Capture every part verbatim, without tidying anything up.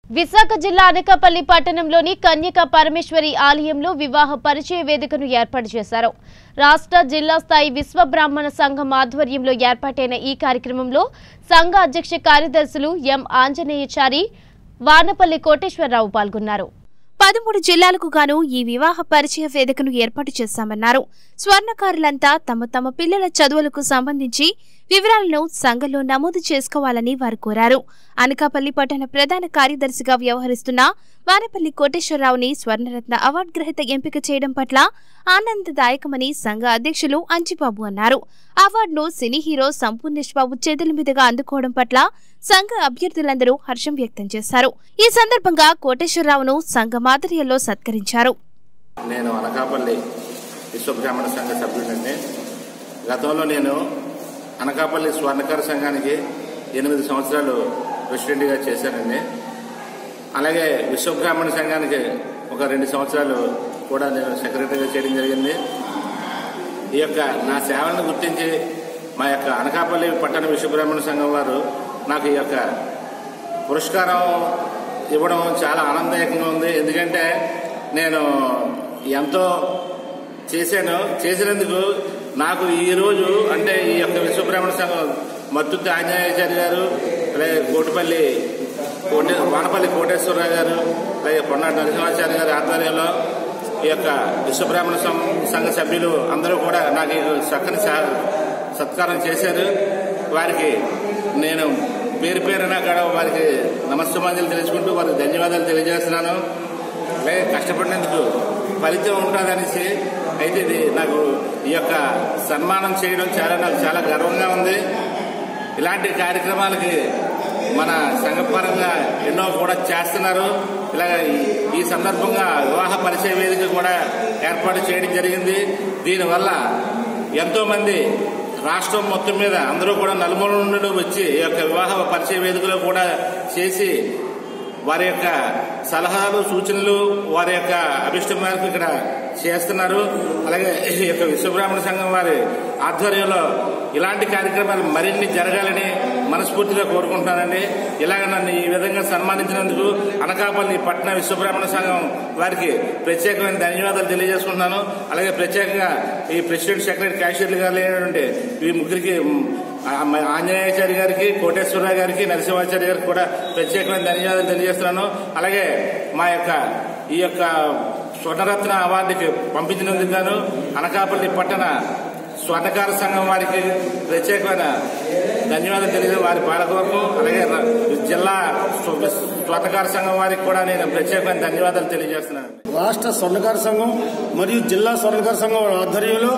విశాఖ జిల్లా అనకాపల్లి పట్టణంలోని కన్యక పరమేశ్వరి ఆలయంలో వివాహ పరిచయ వేదికను ఏర్పాటు చేశారు. రాష్ట్ర జిల్లా స్థాయి విశ్వ బ్రాహ్మణ సంఘం ఆధ్వర్యంలో ఏర్పాటైన ఈ కార్యక్రమంలో సంఘ అధ్యక్ష కార్యదర్శులు ఎం ఆంజనేయచారి, వానపల్లి కోటేశ్వరరావు పాల్గొన్నారు. పదమూడు జిల్లాలకు గాను ఈ వివాహ పరిచయ వేదికను ఏర్పాటు చేశామన్నారు. స్వర్ణకారులంతా తమ తమ పిల్లల చదువులకు సంబంధించి వివరాలను సంఘంలో నమోదు చేసుకోవాలని వారు కోరారు. అనకాపల్లి పట్టణ ప్రధాన కార్యదర్శిగా వ్యవహరిస్తున్న వానపల్లి కోటేశ్వరరావుని స్వర్ణరత్న అవార్డు గ్రహీత ఎంపిక చేయడం పట్ల ఆనందదాయకమని సంఘ అధ్యక్షులు అంజిబాబు అన్నారు. అవార్డును సినీ హీరో సంపూర్ణేష్ బాబు చేతుల మీదుగా అందుకోవడం పట్ల సంఘ అభ్యర్థులందరూ హర్షం వ్యక్తం చేశారు. ఈ సందర్భంగా కోటేశ్వరరావును సంఘ మాదిరిలో సత్కరించారు. నేను అనకాపల్లి విశ్వ బ్రాహ్మణ సంఘ సభ్యుడిని. గతంలో నేను అనకాపల్లి స్వర్ణకార సంఘానికి ఎనిమిది సంవత్సరాలు ప్రెసిడెంట్గా చేశానండి. అలాగే విశ్వ బ్రాహ్మణ సంఘానికి ఒక రెండు సంవత్సరాలు కూడా నేను సెక్రటరీగా చేయడం జరిగింది. ఈ యొక్క నా సేవలను గుర్తించి మా యొక్క అనకాపల్లి పట్టణ విశ్వ బ్రాహ్మణ సంఘం వారు నాకు ఈ యొక్క పురస్కారం ఇవ్వడం చాలా ఆనందదాయకంగా ఉంది. ఎందుకంటే నేను ఎంతో చేశాను. చేసినందుకు నాకు ఈరోజు అంటే ఈ యొక్క విశ్వ బ్రాహ్మణ సంఘం మత్తుత్తి ఆంజనేయాచారి గారు, అలాగే కోటిపల్లి కోటే వానపల్లి కోటేశ్వరరావు గారు, అలాగే పొన్నాటి నరసింహాచారి గారి ఆధ్వర్యంలో ఈ యొక్క విశ్వ బ్రాహ్మణ సంఘ సభ్యులు అందరూ కూడా నాకు చక్కని సత్కారం చేశారు. వారికి నేను పేరు పేరున కూడా వారికి నమస్సమాజాలు తెలుసుకుంటూ వారికి ధన్యవాదాలు తెలియజేస్తున్నాను. అలాగే కష్టపడినందుకు ఫలితం ఉంటుందనేసి అయితే ఇది నాకు ఈ యొక్క సన్మానం చేయడం చాలా నాకు చాలా గర్వంగా ఉంది. ఇలాంటి కార్యక్రమాలకి మన సంఘపరంగా ఎన్నో కూడా చేస్తున్నారు. ఇలాగ ఈ సందర్భంగా వివాహ పరిచయ వేదిక కూడా ఏర్పాటు చేయడం జరిగింది. దీనివల్ల ఎంతో మంది రాష్ట్రం మొత్తం మీద అందరూ కూడా నలుమూల నుండి వచ్చి ఈ యొక్క వివాహ పరిచయ వేదికలో కూడా చేసి వారి యొక్క సలహాలు, సూచనలు, వారి యొక్క అభిష్టం మేరకు ఇక్కడ చేస్తున్నారు. అలాగే ఈ యొక్క విశ్వ బ్రాహ్మణ సంఘం వారి ఆధ్వర్యంలో ఇలాంటి కార్యక్రమాలు మరిన్ని జరగాలని మనస్ఫూర్తిగా కోరుకుంటున్నానండి. ఇలాగ నన్ను ఈ విధంగా సన్మానించినందుకు అనకాపల్లి పట్టణ విశ్వ బ్రాహ్మణ సంఘం వారికి ప్రత్యేకమైన ధన్యవాదాలు తెలియజేసుకుంటున్నాను. అలాగే ప్రత్యేకంగా ఈ ప్రెసిడెంట్, సెక్రటరీ, క్యాషియర్లు గారు లేనటువంటి ఈ ముగ్గురికి, ఆంజనేయాచారి గారికి, కోటేశ్వరరావు గారికి, నరసింహాచారి గారికి కూడా ప్రత్యేకమైన ధన్యవాదాలు తెలియజేస్తున్నాను. అలాగే మా యొక్క ఈ యొక్క స్వర్ణరత్న అవార్డుకి పంపించినందుకు గాను అనకాపల్లి పట్టణ స్వర్ణకార సంఘం వారికి ప్రత్యేకమైన ధన్యవాదాలు తెలియజేసి వారి పాలకవర్గం, అలాగే జిల్లా స్వర్ణకార సంఘం వారికి కూడా నేను ప్రత్యేకమైన ధన్యవాదాలు తెలియజేస్తున్నాను. రాష్ట్ర స్వర్ణకార సంఘం మరియు జిల్లా స్వర్ణకార సంఘం ఆధ్వర్యంలో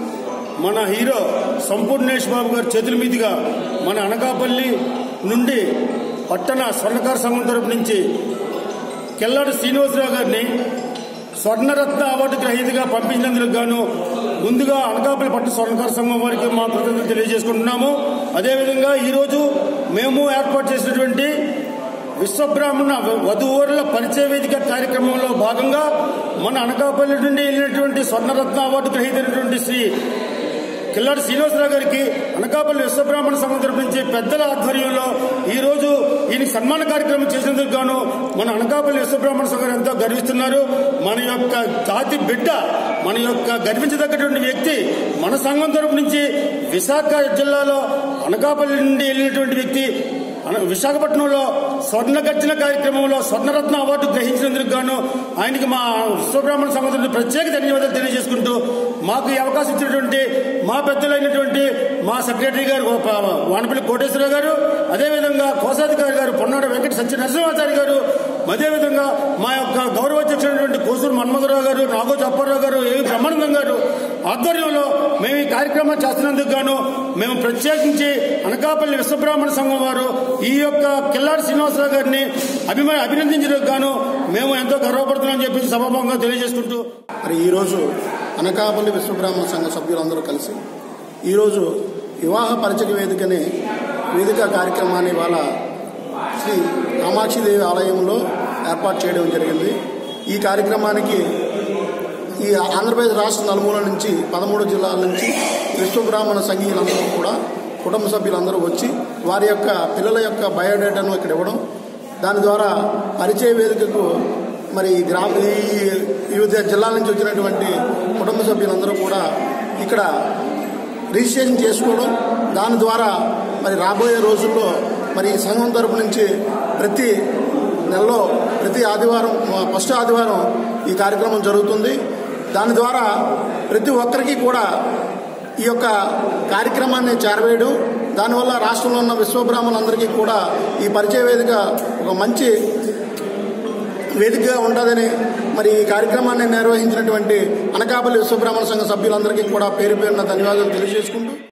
మన హీరో సంపూర్ణేష్ బాబు గారి చేతుల మీదుగా మన అనకాపల్లి నుండి పట్టణ స్వర్ణకార సంఘం తరపు నుంచి కెల్లాడి శ్రీనివాసరావు గారిని స్వర్ణరత్న అవార్డు గ్రహీతగా పంపించినందుకు గాను ముందుగా అనకాపల్లి పట్టణ స్వర్ణకార సంఘం వారికి మా కృతజ్ఞతలు తెలియజేసుకుంటున్నాము. అదేవిధంగా ఈరోజు మేము ఏర్పాటు చేసినటువంటి విశ్వబ్రాహ్మణ వధూవరుల పరిచయ వేదిక కార్యక్రమంలో భాగంగా మన అనకాపల్లి నుండి వెళ్ళినటువంటి స్వర్ణరత్న అవార్డు గ్రహీతైనటువంటి శ్రీ కిల్లాడి శ్రీనివాసరావు గారికి అనకాపల్లి విశ్వబ్రాహ్మణ సంఘం తరపు నుంచి పెద్దల ఆధ్వర్యంలో ఈ రోజు ఈయన సన్మాన కార్యక్రమం చేసినందుకు గాను మన అనకాపల్లి విశ్వబ్రాహ్మణ సంఘం ఎంతో గర్విస్తున్నారు. మన యొక్క జాతి బిడ్డ, మన యొక్క గర్వించదగ్గటువంటి వ్యక్తి మన సంఘం తరపు నుంచి విశాఖ జిల్లాలో అనకాపల్లి నుండి వెళ్ళినటువంటి వ్యక్తి విశాఖపట్నంలో స్వర్ణ గర్జన కార్యక్రమంలో స్వర్ణరత్న అవార్డు గ్రహించినందుకు గాను ఆయనకి మా విశ్వబ్రాహ్మణ సంఘం ప్రత్యేక ధన్యవాదాలు తెలియజేసుకుంటూ మాకు ఈ అవకాశం ఇచ్చినటువంటి మా పెద్దలైనటువంటి మా సెక్రటరీ గారు వానపల్లి కోటేశ్వరరావు గారు, అదేవిధంగా కోశాధికారి గారు పొన్నాడ వెంకట సత్య నరసింహాచారి గారు, అదేవిధంగా మా యొక్క గౌరవాధ్యక్షుడైనటువంటి కోసూరు మన్మధరావు గారు, నాగోజు అప్పారావు గారు, ఏ బ్రహ్మానందం గారు ఆధ్వర్యంలో మేము ఈ కార్యక్రమం చేస్తున్నందుకు గాను మేము ప్రత్యేకించి అనకాపల్లి విశ్వబ్రాహ్మణ సంఘం వారు ఈ యొక్క కిల్లాడి శ్రీనివాసరావు గారిని అభిమాని అభినందించడానికి గాను మేము ఎంతో గర్వపడుతున్నామని చెప్పి సభాముఖంగా తెలియజేసుకుంటూ మరి ఈరోజు అనకాపల్లి విశ్వబ్రాహ్మణ సంఘ సభ్యులందరూ కలిసి ఈరోజు వివాహ పరిచయ వేదికని వేదిక కార్యక్రమాన్ని వాళ్ళ శ్రీ కామాక్షిదేవి ఆలయంలో ఏర్పాటు చేయడం జరిగింది. ఈ కార్యక్రమానికి ఈ ఆంధ్రప్రదేశ్ రాష్ట్ర నలుమూల నుంచి పదమూడు జిల్లాల నుంచి విశ్వబ్రాహ్మణ సంఘీయులందరూ కూడా కుటుంబ సభ్యులందరూ వచ్చి వారి యొక్క పిల్లల యొక్క బయోడేటాను ఇక్కడ ఇవ్వడం, దాని ద్వారా పరిచయ వేదికకు మరి గ్రామ ఈ వివిధ జిల్లాల నుంచి వచ్చినటువంటి కుటుంబ సభ్యులందరూ కూడా ఇక్కడ రిజిస్ట్రేషన్ చేసుకోవడం, దాని ద్వారా మరి రాబోయే రోజుల్లో మరి సంఘం తరపు నుంచి ప్రతి నెలలో ప్రతి ఆదివారం ఫస్ట్ ఆదివారం ఈ కార్యక్రమం జరుగుతుంది. దాని ద్వారా ప్రతి ఒక్కరికి కూడా ఈ యొక్క కార్యక్రమాన్ని చేరవేయడం, దానివల్ల రాష్ట్రంలో ఉన్న విశ్వబ్రాహ్మణులందరికీ కూడా ఈ పరిచయ వేదిక ఒక మంచి వేదికగా ఉంటుందని మరి ఈ కార్యక్రమాన్ని నిర్వహించినటువంటి అనకాపల్లి విశ్వబ్రాహ్మణ సంఘ సభ్యులందరికీ కూడా పేరు పేరున ధన్యవాదాలు తెలియజేసుకుంటూ